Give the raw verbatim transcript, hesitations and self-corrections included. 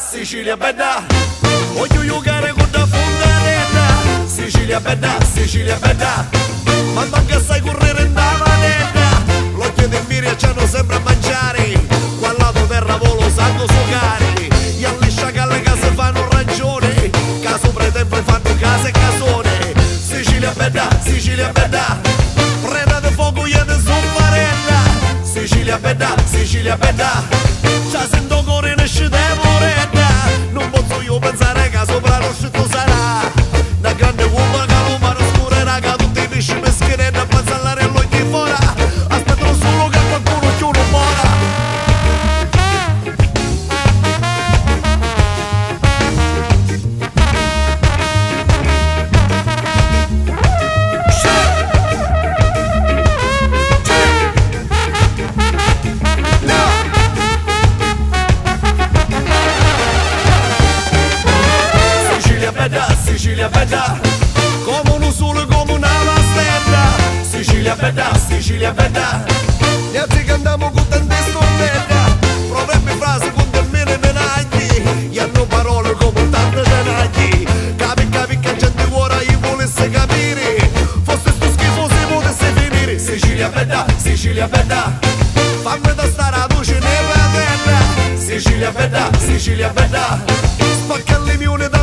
Sicilia bella. Voglio giocare con la fontanella. Sicilia bella, Sicilia bella. Ma manca sai correre in da manetta. L'occhio di Miria c'hanno sempre a mangiare. Qua lato terra volo sanno suocare. Gli alle sciacalle che si fanno ragione. Che sopra i templi fanno case e casone. Sicilia bella, Sicilia bella. Preda di fuoco io di soffarella. Sicilia bella, Sicilia bella. C'ha sento cuore ne scende moretta. Non posso io pensare che sopra lo scitto sarà una grande uomo che lo mare scurerà. Che tutti i pesci mescheretti a passare all'occhio fuori. Aspettano solo che qualcuno chiude muora. Sicilia bella, come un sole, come una stella. Sicilia bella, Sicilia bella. E oggi che andiamo con tante stornella. Proverbi frasi con del meno e nagli. E hanno parole come tante denagli. Capi, capi che gente ora io volesse capire. Fosse sto schifo si potesse finire. Sicilia bella, Sicilia bella. Fammi da stare a luce nella terra. Sicilia bella, Sicilia bella. Spacca le mione da